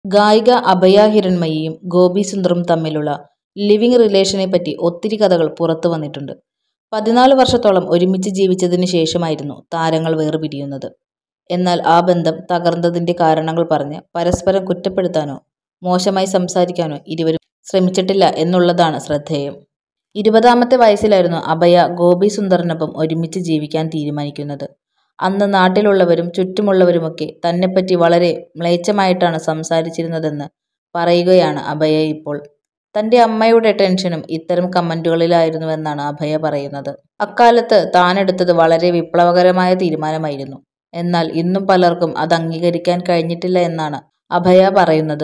ഗായിക അഭയ ഹിരൺമയിയും ഗോപി സുന്ദറും തമ്മിലുള്ള ലിവിംഗ് റിലേഷനെ പറ്റി ഒത്തിരി കഥകൾ പുറത്തു വന്നിട്ടുണ്ട്. 14 വർഷത്തോളം ഒരുമിച്ച് ജീവിച്ചതിന് ശേഷമായിരുന്നു താരങ്ങൾ വേർപിരിയുന്നത്. എന്നാൽ ആ ബന്ധം തകർന്നതിന്റെ കാരണങ്ങൾ പറഞ്ഞ് പരസ്പരം കുറ്റപ്പെടുത്താനോ മോശമായി സംസാരിക്കാനോ ഇരുവരും ശ്രമിച്ചിട്ടില്ല എന്നുള്ളതാണ് ശ്രദ്ധേയം. 20ാമത്തെ വയസ്സിലായിരുന്നു അഭയ ഗോപി സുന്ദറിനൊപ്പം ഒരുമിച്ച് ജീവിക്കാൻ തീരുമാനിക്കുന്നത്. അന്ന് നാട്ടിലുള്ളവരും ചുറ്റുമുള്ളവരുമൊക്കെ തന്നെപ്പറ്റി വളരെ മ്ലേച്ഛമായിട്ടാണ് സംസാരിച്ചിരുന്നതെന്ന് പറയുകയാണ് അഭയ ഇപ്പോൾ. തന്റെ അമ്മയുടെ ടെൻഷനും ഇത്തരം കമന്റുകളിലായിരുന്നുവെന്നാണ് അഭയ പറയുന്നത്. അക്കാലത്ത് താനെടുത്തത് വളരെ വിപ്ലവകരമായ തീരുമാനമായിരുന്നു. എന്നാൽ ഇന്നും പലർക്കും അത് അംഗീകരിക്കാൻ കഴിഞ്ഞിട്ടില്ല എന്നാണ് അഭയ പറയുന്നത്.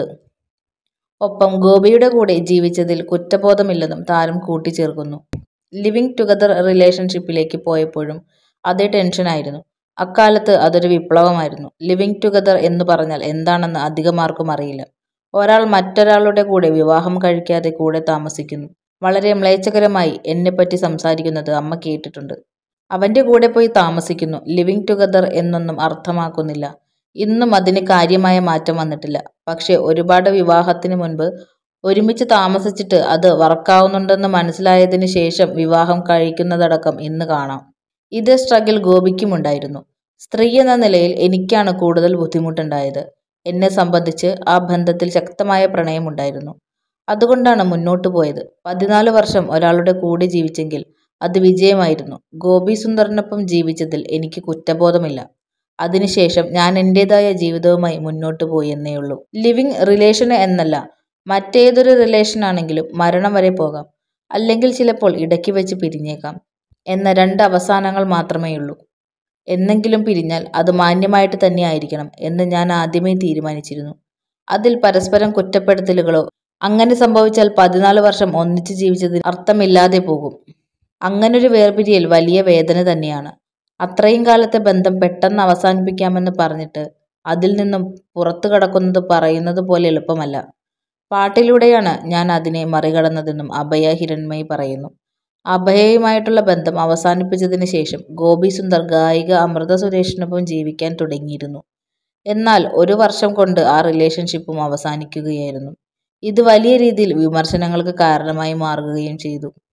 ഒപ്പം ഗോപിയുടെ കൂടെ ജീവിച്ചതിൽ കുറ്റബോധമില്ലെന്നും താരം കൂട്ടിച്ചേർക്കുന്നു. ലിവിംഗ് ടുഗദർ റിലേഷൻഷിപ്പിലേക്ക് പോയപ്പോഴും അതേ ടെൻഷനായിരുന്നു. അക്കാലത്ത് അതൊരു വിപ്ലവമായിരുന്നു. ലിവിംഗ് ടുഗദർ എന്നു പറഞ്ഞാൽ എന്താണെന്ന് അധികമാർക്കും അറിയില്ല. ഒരാൾ മറ്റൊരാളുടെ കൂടെ വിവാഹം കഴിക്കാതെ കൂടെ താമസിക്കുന്നു. വളരെ മ്ലേച്ഛകരമായി എന്നെപ്പറ്റി സംസാരിക്കുന്നത് അമ്മ കേട്ടിട്ടുണ്ട്. അവന്റെ കൂടെ പോയി താമസിക്കുന്നു. ലിവിംഗ് ടുഗദർ എന്നൊന്നും അർത്ഥമാക്കുന്നില്ല. ഇന്നും അതിന് കാര്യമായ മാറ്റം വന്നിട്ടില്ല. പക്ഷേ ഒരുപാട് വിവാഹത്തിന് മുൻപ് ഒരുമിച്ച് താമസിച്ചിട്ട് അത് വർക്കാവുന്നുണ്ടെന്ന് മനസ്സിലായതിന് ശേഷം വിവാഹം കഴിക്കുന്നതടക്കം ഇന്ന് കാണാം. ഇതേ സ്ട്രഗിൾ ഗോപിക്കുമുണ്ടായിരുന്നു. സ്ത്രീ എന്ന നിലയിൽ എനിക്കാണ് കൂടുതൽ ബുദ്ധിമുട്ടുണ്ടായത്. എന്നെ സംബന്ധിച്ച് ആ ബന്ധത്തിൽ ശക്തമായ പ്രണയമുണ്ടായിരുന്നു. അതുകൊണ്ടാണ് മുന്നോട്ടു പോയത്. 14 വർഷം ഒരാളുടെ കൂടെ ജീവിച്ചെങ്കിൽ അത് വിജയമായിരുന്നു. ഗോപി സുന്ദറിനൊപ്പം ജീവിച്ചതിൽ എനിക്ക് കുറ്റബോധമില്ല. അതിനുശേഷം ഞാൻ എന്റേതായ ജീവിതവുമായി മുന്നോട്ടു പോയി എന്നേയുള്ളൂ. ലിവിംഗ് റിലേഷൻ എന്നല്ല, മറ്റേതൊരു റിലേഷനാണെങ്കിലും മരണം വരെ പോകാം. അല്ലെങ്കിൽ ചിലപ്പോൾ ഇടയ്ക്ക് വെച്ച് പിരിഞ്ഞേക്കാം എന്ന 2 അവസാനങ്ങൾ മാത്രമേയുള്ളൂ. എന്നെങ്കിലും പിരിഞ്ഞാൽ അത് മാന്യമായിട്ട് തന്നെ ആയിരിക്കണം എന്ന് ഞാൻ ആദ്യമേ തീരുമാനിച്ചിരുന്നു. അതിൽ പരസ്പരം കുറ്റപ്പെടുത്തലുകളോ അങ്ങനെ സംഭവിച്ചാൽ 14 വർഷം ഒന്നിച്ച് ജീവിച്ചതിന് അർത്ഥമില്ലാതെ പോകും. അങ്ങനൊരു വേർപിരിയൽ വലിയ വേദന തന്നെയാണ്. അത്രയും കാലത്തെ ബന്ധം പെട്ടെന്ന് അവസാനിപ്പിക്കാമെന്ന് പറഞ്ഞിട്ട് അതിൽ നിന്നും പുറത്തു കടക്കുന്നത് പറയുന്നത് പോലെ എളുപ്പമല്ല. പാട്ടിലൂടെയാണ് ഞാൻ അതിനെ മറികടന്നതെന്നും അഭയ ഹിരൺമയി പറയുന്നു. അഭയയുമായിട്ടുള്ള ബന്ധം അവസാനിപ്പിച്ചതിന് ശേഷം ഗോപി സുന്ദർ ഗായിക അമൃത സുരേഷിനൊപ്പം ജീവിക്കാൻ തുടങ്ങിയിരുന്നു. എന്നാൽ 1 വർഷം കൊണ്ട് ആ റിലേഷൻഷിപ്പും അവസാനിക്കുകയായിരുന്നു. ഇത് വലിയ രീതിയിൽ വിമർശനങ്ങൾക്ക് കാരണമായി മാറുകയും ചെയ്തു.